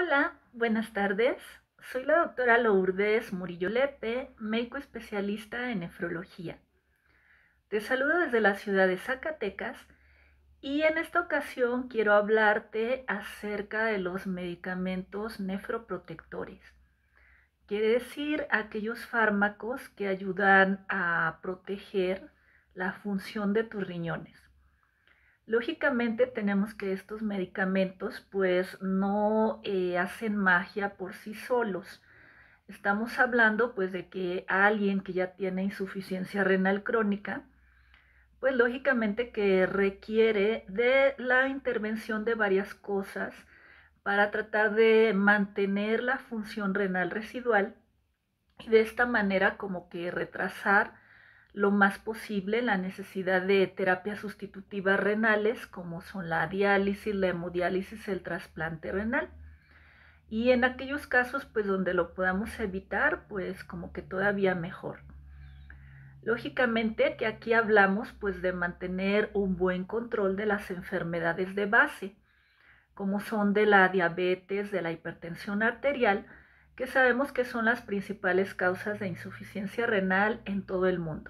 Hola, buenas tardes. Soy la doctora Lourdes Murillo Lepe, médico especialista en nefrología. Te saludo desde la ciudad de Zacatecas y en esta ocasión quiero hablarte acerca de los medicamentos nefroprotectores. Quiere decir aquellos fármacos que ayudan a proteger la función de tus riñones. Lógicamente tenemos que estos medicamentos pues no hacen magia por sí solos. Estamos hablando pues de que alguien que ya tiene insuficiencia renal crónica, pues lógicamente que requiere de la intervención de varias cosas para tratar de mantener la función renal residual y de esta manera como que retrasar lo más posible la necesidad de terapias sustitutivas renales como son la diálisis, la hemodiálisis, el trasplante renal. Y en aquellos casos pues donde lo podamos evitar pues como que todavía mejor. Lógicamente que aquí hablamos pues de mantener un buen control de las enfermedades de base, como son de la diabetes, de la hipertensión arterial, que sabemos que son las principales causas de insuficiencia renal en todo el mundo.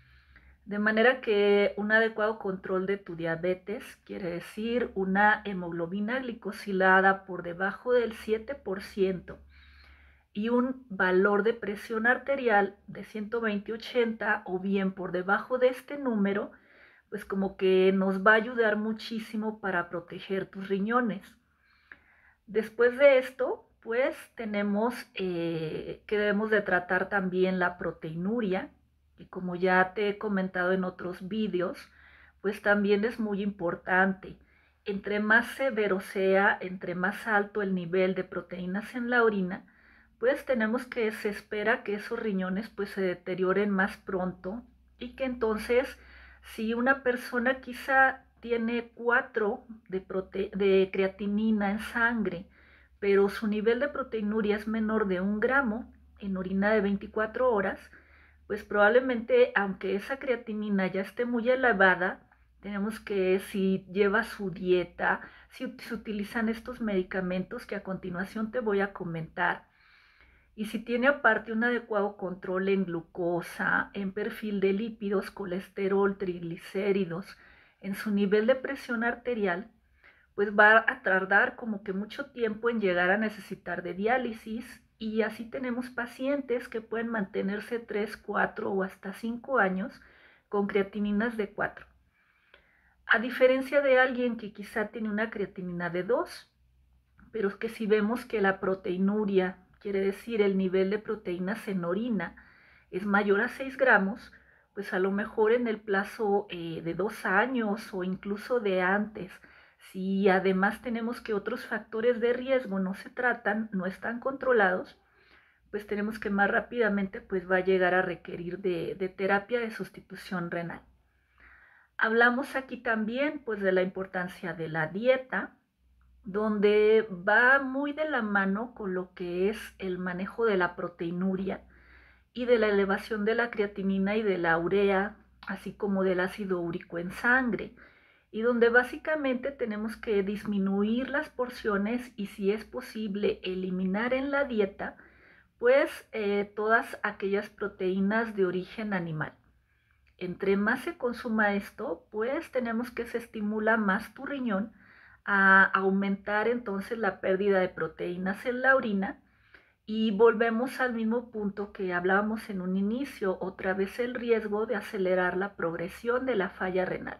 De manera que un adecuado control de tu diabetes quiere decir una hemoglobina glicosilada por debajo del 7% y un valor de presión arterial de 120/80 o bien por debajo de este número, pues como que nos va a ayudar muchísimo para proteger tus riñones. Después de esto, pues tenemos que debemos de tratar también la proteinuria, y como ya te he comentado en otros vídeos, pues también es muy importante. Entre más severo sea, entre más alto el nivel de proteínas en la orina, pues tenemos que se espera que esos riñones pues se deterioren más pronto y que entonces si una persona quizá tiene 4 de creatinina en sangre, pero su nivel de proteinuria es menor de 1 gramo en orina de 24 horas, pues probablemente, aunque esa creatinina ya esté muy elevada, tenemos que, si lleva su dieta, si se utilizan estos medicamentos que a continuación te voy a comentar, y si tiene aparte un adecuado control en glucosa, en perfil de lípidos, colesterol, triglicéridos, en su nivel de presión arterial, pues va a tardar como que mucho tiempo en llegar a necesitar de diálisis y así tenemos pacientes que pueden mantenerse 3, 4 o hasta 5 años con creatininas de 4. A diferencia de alguien que quizá tiene una creatinina de 2, pero es que si vemos que la proteinuria, quiere decir el nivel de proteínas en orina, es mayor a 6 gramos, pues a lo mejor en el plazo de 2 años o incluso de antes, si además tenemos que otros factores de riesgo no se tratan, no están controlados, pues tenemos que más rápidamente pues va a llegar a requerir de terapia de sustitución renal. Hablamos aquí también pues de la importancia de la dieta, donde va muy de la mano con lo que es el manejo de la proteinuria y de la elevación de la creatinina y de la urea, así como del ácido úrico en sangre, y donde básicamente tenemos que disminuir las porciones y si es posible eliminar en la dieta, pues todas aquellas proteínas de origen animal. Entre más se consuma esto, pues tenemos que se estimula más tu riñón a aumentar entonces la pérdida de proteínas en la orina y volvemos al mismo punto que hablábamos en un inicio, otra vez el riesgo de acelerar la progresión de la falla renal.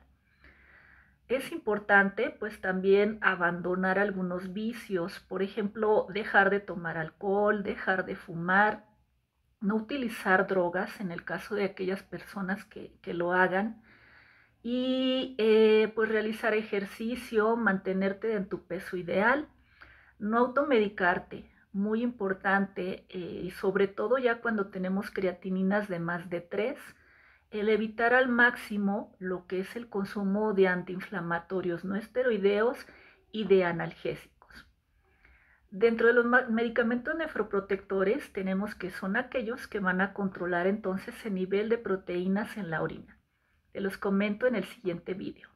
Es importante pues también abandonar algunos vicios, por ejemplo, dejar de tomar alcohol, dejar de fumar, no utilizar drogas en el caso de aquellas personas que lo hagan y pues realizar ejercicio, mantenerte en tu peso ideal, no automedicarte, muy importante, y sobre todo ya cuando tenemos creatininas de más de 3, el evitar al máximo lo que es el consumo de antiinflamatorios no esteroideos y de analgésicos. Dentro de los medicamentos nefroprotectores tenemos que son aquellos que van a controlar entonces el nivel de proteínas en la orina. Te los comento en el siguiente vídeo.